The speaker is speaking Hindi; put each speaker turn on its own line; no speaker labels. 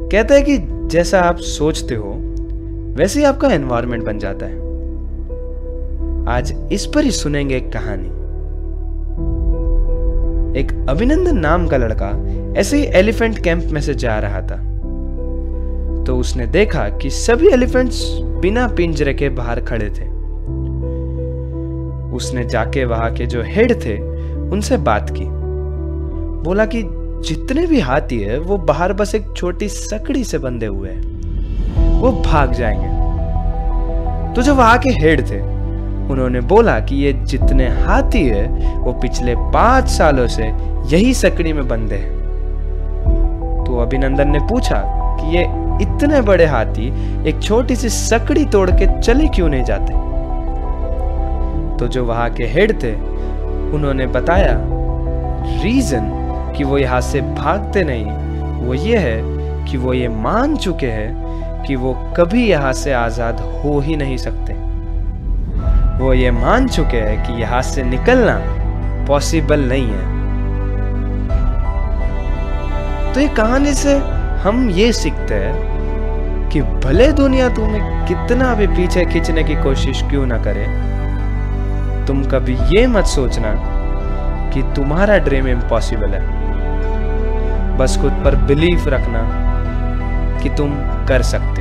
कहता है कि जैसा आप सोचते हो वैसे ही आपका एनवायरनमेंट बन जाता है। आज इस पर ही सुनेंगे एक कहानी। एक अभिनंदन नाम का लड़का ऐसे ही एलिफेंट कैंप में से जा रहा था, तो उसने देखा कि सभी एलिफेंट्स बिना पिंजरे के बाहर खड़े थे। उसने जाके वहां के जो हेड थे उनसे बात की। बोला कि जितने भी हाथी है वो बाहर बस एक छोटी सकड़ी से बंधे हुए हैं, वो भाग जाएंगे। तो जो वहां के हेड थे उन्होंने बोला कि ये जितने हाथी है वो पिछले 5 सालों से यही सकड़ी में बंधे हैं। तो अभिनंदन ने पूछा कि ये इतने बड़े हाथी एक छोटी सी सकड़ी तोड़ के चले क्यों नहीं जाते। तो जो वहां के हेड थे उन्होंने बताया रीजन कि वो यहां से भागते नहीं, वो ये है कि वो ये मान चुके हैं कि वो कभी यहां से आजाद हो ही नहीं सकते। वो ये मान चुके हैं कि यहां से निकलना पॉसिबल नहीं है। तो ये कहानी से हम ये सीखते हैं कि भले दुनिया तुम्हें कितना भी पीछे खींचने की कोशिश क्यों ना करे, तुम कभी ये मत सोचना कि तुम्हारा ड्रीम इम्पॉसिबल है। बस खुद पर बिलीफ रखना कि तुम कर सकते।